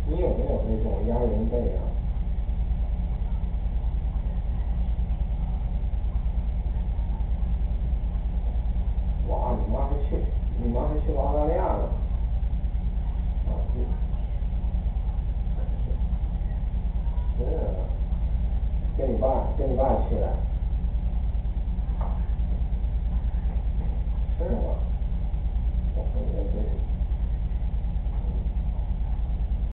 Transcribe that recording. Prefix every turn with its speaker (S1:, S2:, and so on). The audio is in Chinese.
S1: 你有没有那种鸭绒被啊？哇，你妈还去澳大利亚了？啊，是，跟你爸去的。